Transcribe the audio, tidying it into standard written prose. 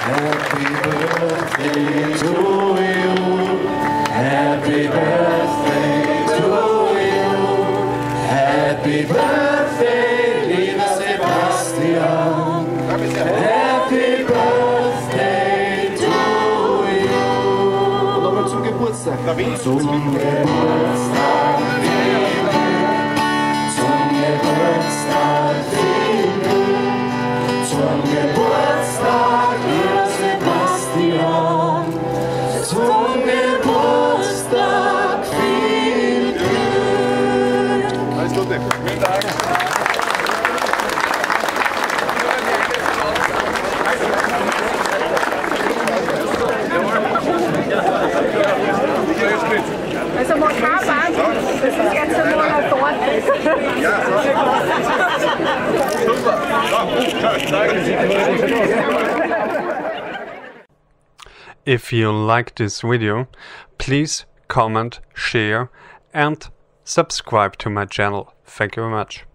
Happy birthday to you. Happy birthday to you. Happy birthday, lieber Sebastian. Happy birthday to you. Und nochmal zum Geburtstag. Zum Geburtstag viel Glück. Zum Geburtstag viel Glück. Zum Geburtstag, lieber Sebastian. Zum Geburtstag viel Glück. Alles Gute. Vielen Dank. Also man kann warten, das ist jetzt einmal eine Torte. Ja, super. If you like this video, please comment, share and subscribe to my channel. Thank you very much.